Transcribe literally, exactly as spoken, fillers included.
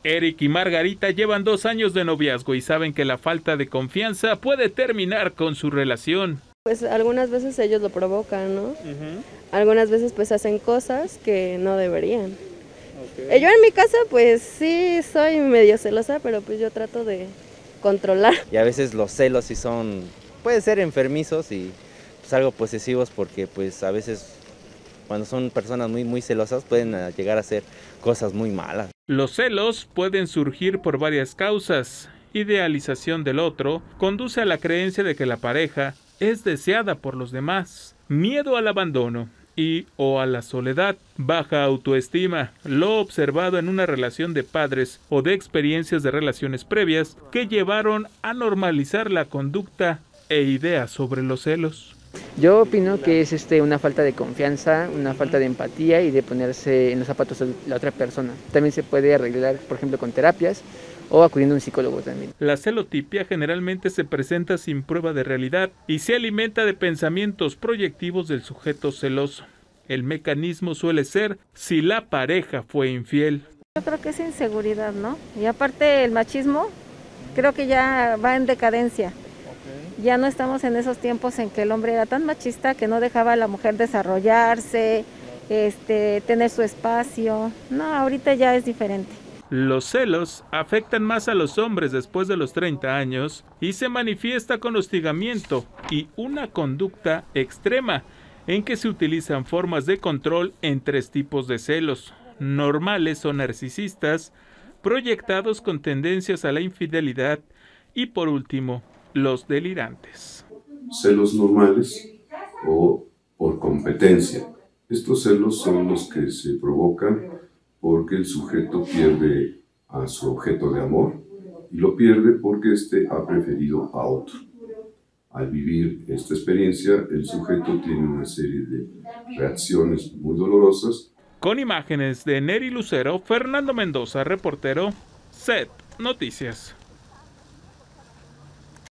Eric y Margarita llevan dos años de noviazgo y saben que la falta de confianza puede terminar con su relación. Pues algunas veces ellos lo provocan, ¿no? Uh-huh. Algunas veces pues hacen cosas que no deberían. Okay. Yo en mi casa pues sí soy medio celosa, pero pues yo trato de controlar. Y a veces los celos sí son, pueden ser enfermizos y pues algo posesivos, porque pues a veces cuando son personas muy muy celosas pueden llegar a hacer cosas muy malas. Los celos pueden surgir por varias causas. Idealización del otro conduce a la creencia de que la pareja es deseada por los demás. Miedo al abandono y o a la soledad. Baja autoestima, lo observado en una relación de padres o de experiencias de relaciones previas que llevaron a normalizar la conducta e ideas sobre los celos. Yo opino que es este, una falta de confianza, una falta de empatía y de ponerse en los zapatos de la otra persona. También se puede arreglar, por ejemplo, con terapias o acudiendo a un psicólogo también. La celotipia generalmente se presenta sin prueba de realidad y se alimenta de pensamientos proyectivos del sujeto celoso. El mecanismo suele ser si la pareja fue infiel. Yo creo que es inseguridad, ¿no? Y aparte el machismo, creo que ya va en decadencia. Ya no estamos en esos tiempos en que el hombre era tan machista que no dejaba a la mujer desarrollarse, este, tener su espacio. No, ahorita ya es diferente. Los celos afectan más a los hombres después de los treinta años y se manifiesta con hostigamiento y una conducta extrema en que se utilizan formas de control en tres tipos de celos: normales o narcisistas, proyectados con tendencias a la infidelidad y, por último, los delirantes. Celos normales o por competencia. Estos celos son los que se provocan porque el sujeto pierde a su objeto de amor y lo pierde porque éste ha preferido a otro. Al vivir esta experiencia, el sujeto tiene una serie de reacciones muy dolorosas. Con imágenes de Neri Lucero, Fernando Mendoza, reportero, C E T Noticias.